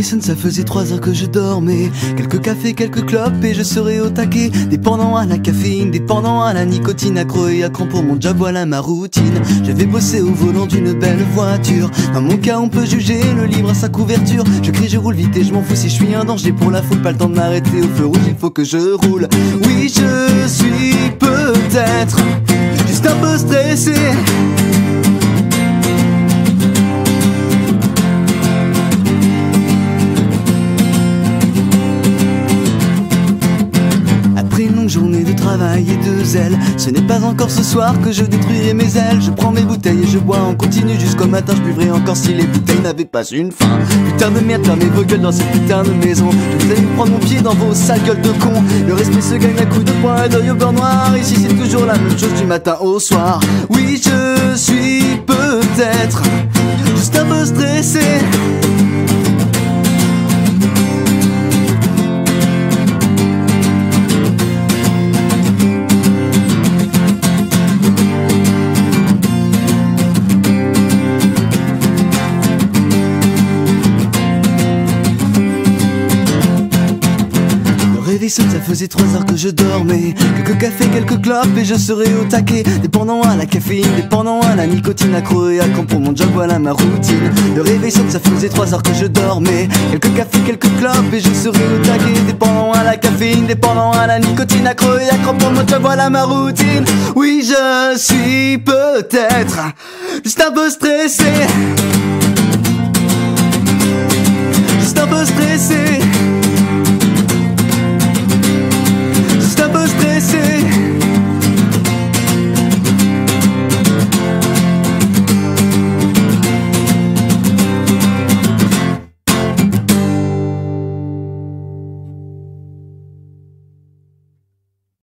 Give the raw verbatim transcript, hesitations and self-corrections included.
sonne, ça faisait trois heures que je dormais. Quelques cafés, quelques clopes et je serais au taquet. Dépendant à la caféine, dépendant à la nicotine, accro et accro pour mon job, voilà ma routine. Je vais bosser au volant d'une belle voiture. Dans mon cas on peut juger le livre à sa couverture. Je crie, je roule vite et je m'en fous si je suis un danger pour la foule. Pas le temps de m'arrêter au feu rouge, il faut que je roule. Oui, je suis peut-être juste un peu stressé. Journée de travail et de zèle, ce n'est pas encore ce soir que je détruirai mes ailes. Je prends mes bouteilles et je bois en continu jusqu'au matin. Je buvrai encore si les bouteilles n'avaient pas une fin. Putain de merde, fermez vos gueules dans cette putain de maison. Je vais prendre mon pied dans vos sales gueules de con. Le respect se gagne à coups de poing et d'œil au beurre noir. Ici c'est toujours la même chose du matin au soir. Oui, je suis peut-être juste un peu stressé. Ça faisait trois heures que je dormais. Quelques cafés, quelques clopes et je serais au taquet. Dépendant à la caféine, dépendant à la nicotine, accro et accro pour mon job, voilà ma routine. Le réveil sonne, ça faisait trois heures que je dormais. Quelques cafés, quelques clopes et je serais au taquet. Dépendant à la caféine, dépendant à la nicotine, accro et accro pour mon job, voilà ma routine. Oui, je suis peut-être juste un peu stressé.